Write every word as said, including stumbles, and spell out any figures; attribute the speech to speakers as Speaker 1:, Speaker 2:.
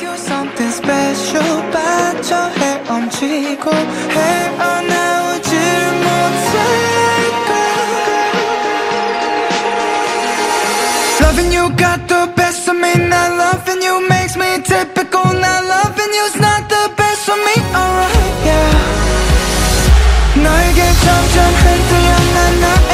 Speaker 1: you something special 빠져 헤엄치고 헤어나오질 못할까. Loving you got the best of me. Not loving you makes me typical. Not loving you's not the best of me. Alright, yeah. 너에게 점점 흔들려 난 나의